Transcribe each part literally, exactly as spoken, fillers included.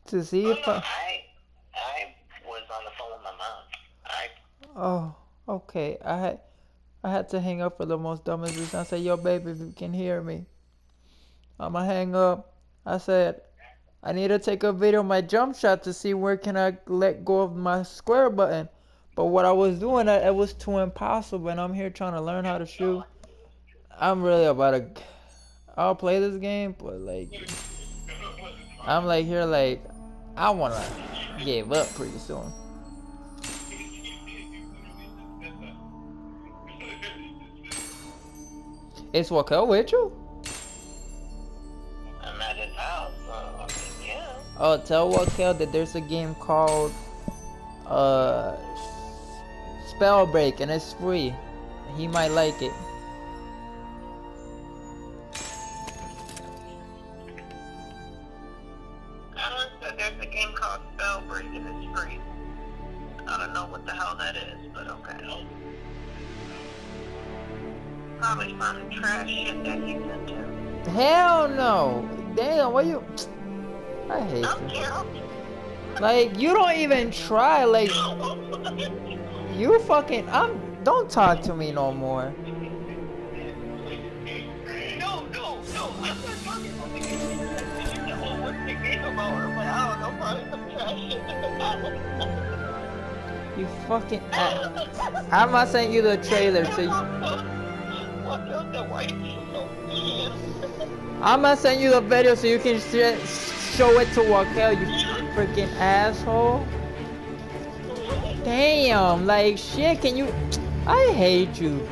to see Oh if no, I. I I was on the phone with my mom. I Oh, okay. I had I had to hang up for the most dumbest reason. I said, "Yo, baby, if you can hear me, I'ma hang up." I said, "I need to take a video of my jump shot to see where can I let go of my square button." But what I was doing, it it was too impossible, and I'm here trying to learn how to shoot. I'm really about to. I'll play this game, but like, I'm like here, like, I wanna give up pretty soon. Is Wakel with you? I'm at his house. So I mean, yeah. Oh, tell Wakel that there's a game called uh Spell Break, and it's free. He might like it. Alan said there's a game called Spellbreak and it's free. I don't know what the hell that is, but okay. Probably some trash shit that he's into. Hell no. Damn, what you? I hate I'm you. Carol. Like, you don't even try. Like, you fucking. I'm. Don't talk to me no more. No, no, no. I'm not talking about the game. Oh, what's the game about? I'm like, I don't know, probably some trash shit. You fucking. I, I'm not sending you the trailer to you. What else? Why you so mean? I'm not sending you the video so you can sh show it to Wakel, you freaking asshole. Damn, like shit, can you? I hate you.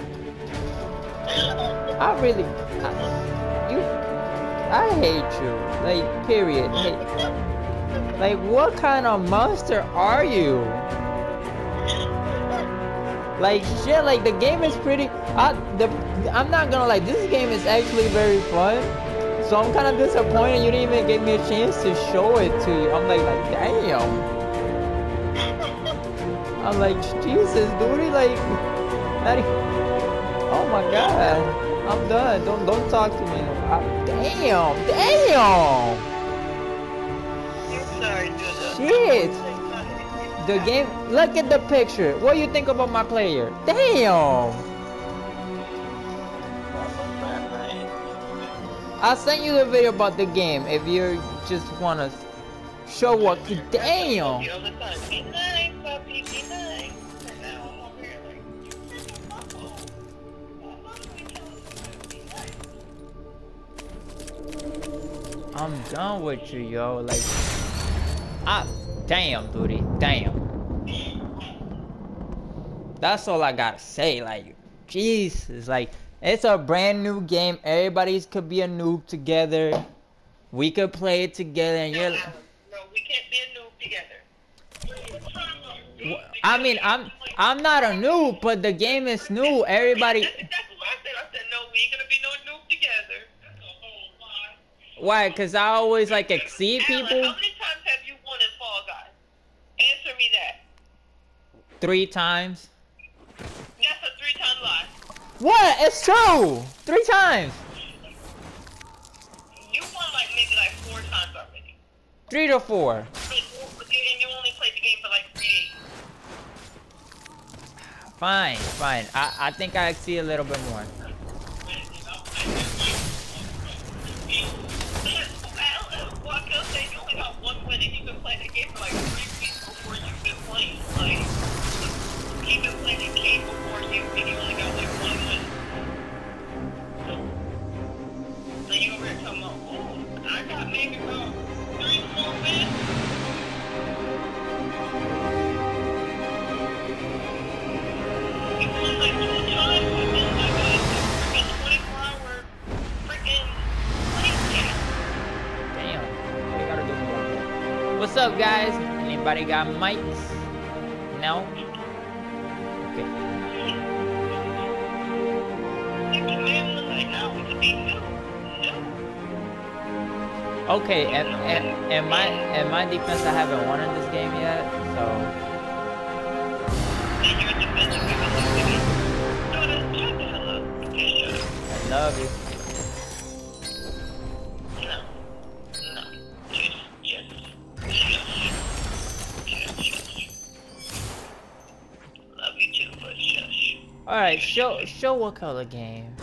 I really, I, you, I hate you. Like, period. Hey, like, what kind of monster are you? Like, shit, like, the game is pretty, I, the, I'm not gonna lie, this game is actually very fun. So I'm kind of disappointed you didn't even give me a chance to show it to you. I'm like, like, damn. I'm like, Jesus, dude, like, not even, oh my god. I'm done. Don't don't talk to me. I, damn, damn. I'm sorry, dude. Shit. The game. Look at the picture. What do you think about my player? Damn. I'll send you the video about the game if you just wanna show what. Damn. Be nice, puppy. Be nice. I'm done with you, yo. Like, I, damn, dude, damn. That's all I gotta say. Like, Jesus, like, it's a brand new game. Everybody could be a noob together. We could play it together, and you're. No, we can't be a noob together. I mean, I'm I'm not a noob, but the game is new. Everybody. That's exactly what I said. I said no, we ain't gonna be no noob together. Why? Cause I always like exceed Alan, people. how many times have you won in Fall Guys? Answer me that. Three times. That's a three-time lie. What? It's true. Three times. You won like maybe like four times already. Three to four. And you only played the game for like three days. Fine, fine. I I think I exceed a little bit more. Wakel said you only got one win and you've been playing the game for like three weeks before you've been playing. Like, he's been playing the game before you and you only got like one win. So you over here talking about, oh, I got maybe about three, four wins. You won like two times within like a freaking twenty-four hour freaking play game. Damn. We gotta do more. What's up, guys? Anybody got mics? No? Okay. Okay, and, and, and my and my defense, I haven't won in this game yet, so. I love you. No. No. Just, just. Alright, show show what color game.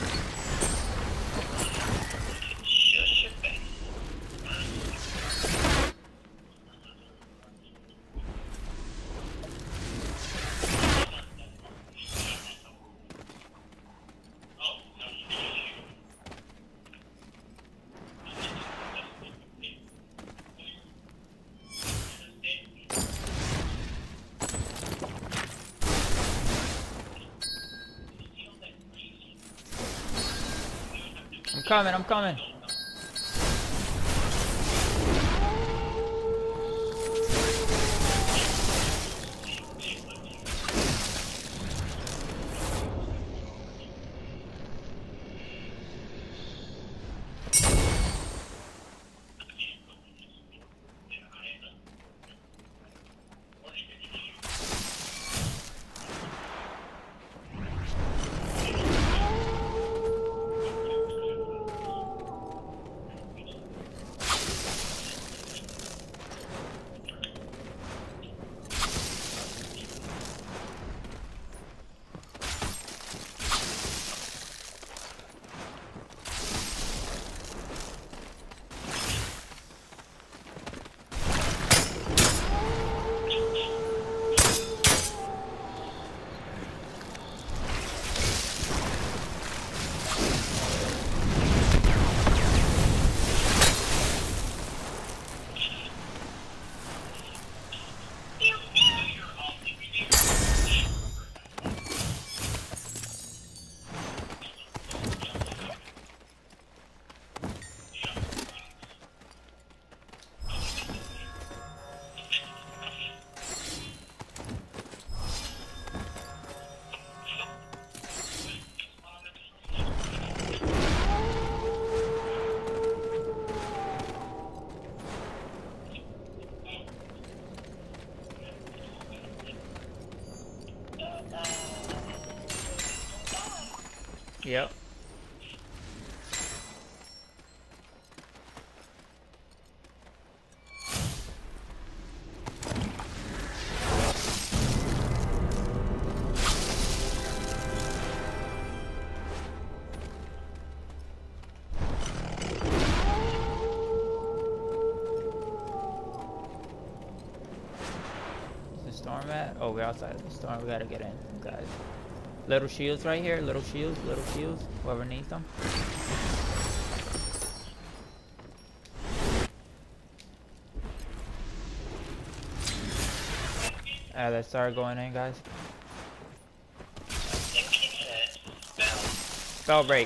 Shush your face. I'm coming, I'm coming. Yep. Is the storm at? Oh, we're outside of the storm. We gotta get in, guys. Little shields right here. Little shields. Little shields. Whoever needs them. Alright, let's start going in, guys. I think he said spell. Spell break.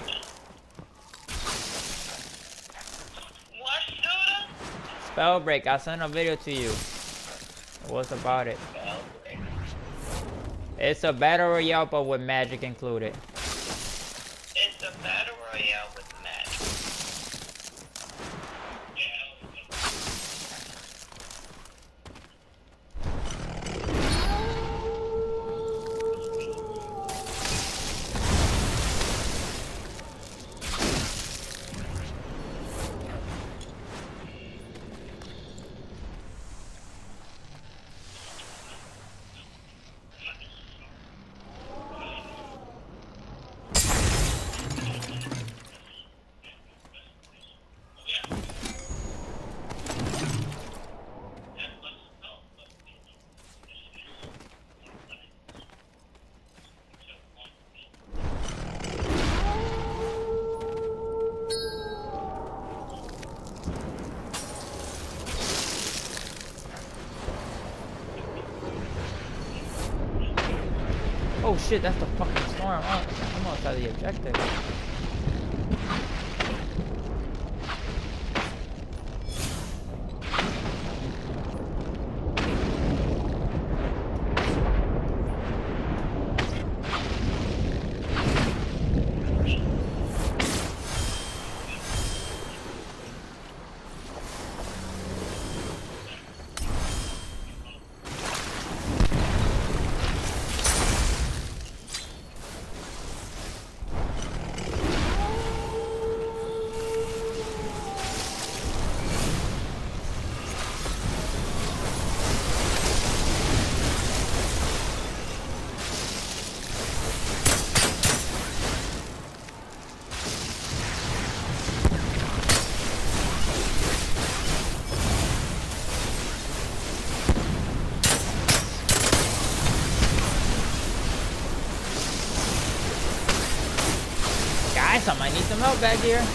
What, Soda? Spell break. I sent a video to you. What's about it? Spell break. It's a battle royale, but with magic included. It's a battle royale with magic. Oh shit, that's the fucking storm. Oh, I'm outside the objective. I might need some help back here.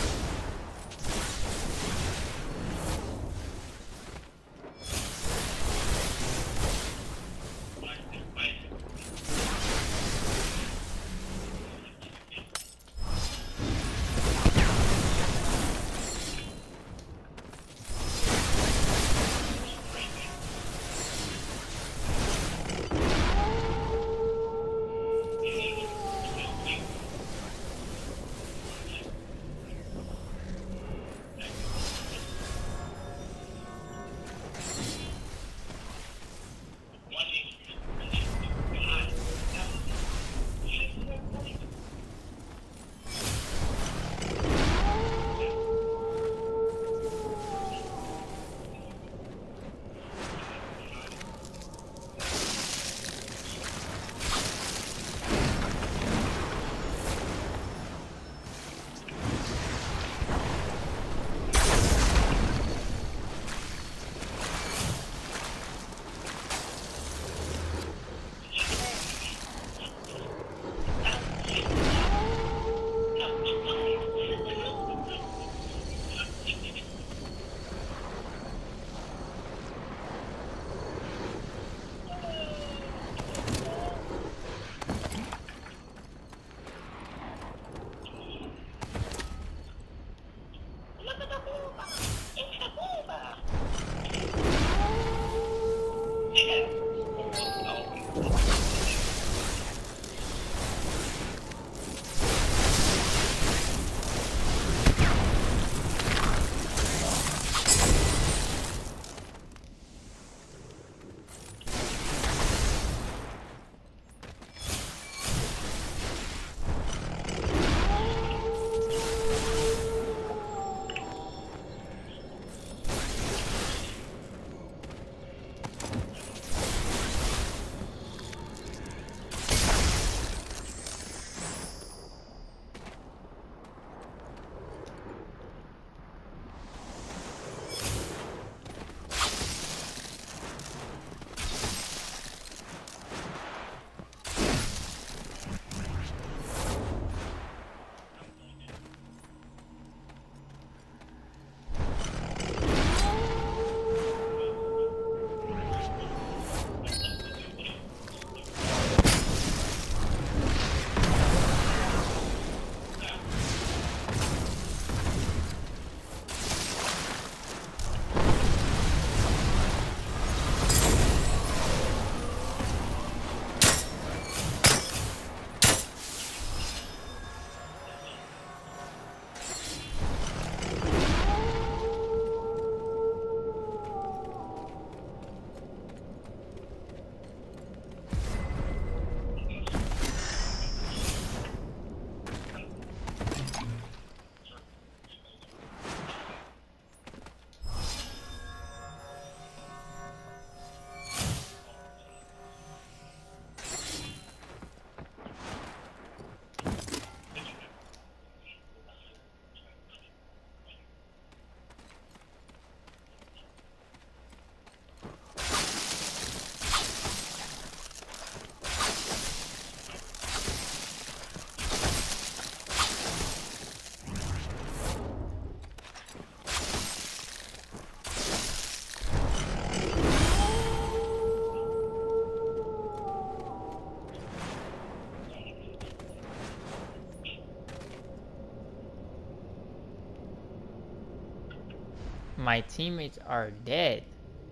My teammates are dead.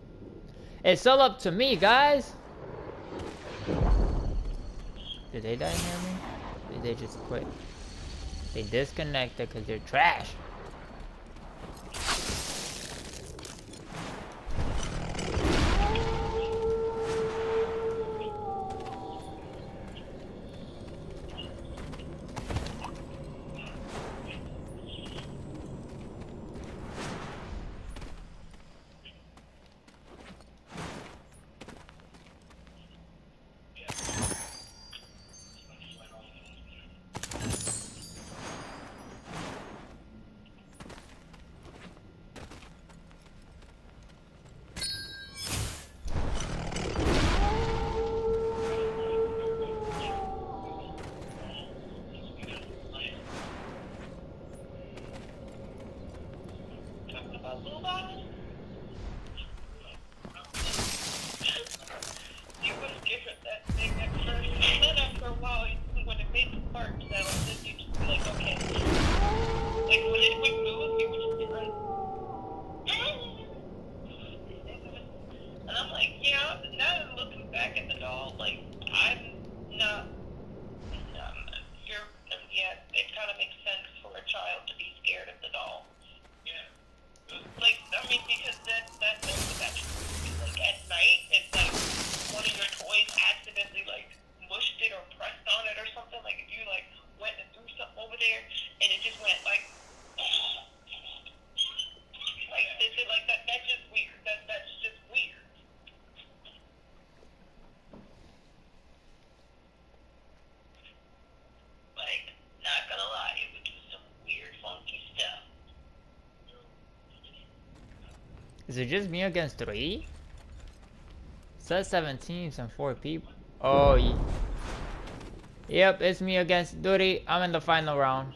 It's all up to me, guys. Did they die near me? Did they just quit? They disconnected because they're trash. I'm like, yeah, now that I'm looking back at the doll, like, I'm not, um, you're, um, yeah, it kind of makes sense for a child to be scared of the doll. Yeah. Like, I mean, because that, that knows what that is. Like, at night, if, like, one of your toys accidentally, like, mushed it or pressed on it or something, like, if you, like, went and threw something over there, and it just went, like, like, this is, like, that, that's just weird. That, that's just weird. Like, not gonna lie, it was just some weird, funky stuff. Is it just me against three? It says seven teams and four people. Oh, yeah. Yep, it's me against Duty. I'm in the final round.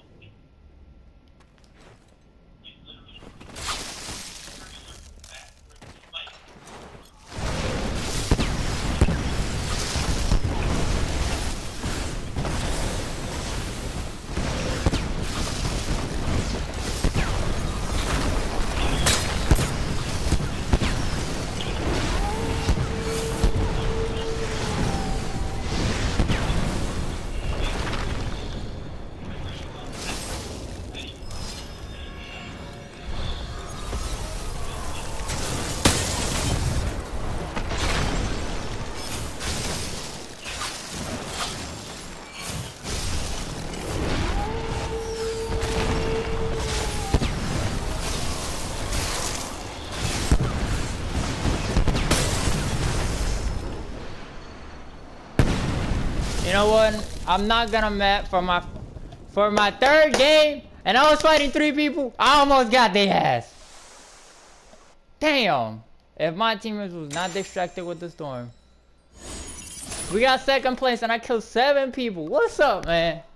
You know what? I'm not gonna met for my for my third game, and I was fighting three people. I almost got their ass. Damn! If my teammates was not distracted with the storm, we got second place, and I killed seven people. What's up, man?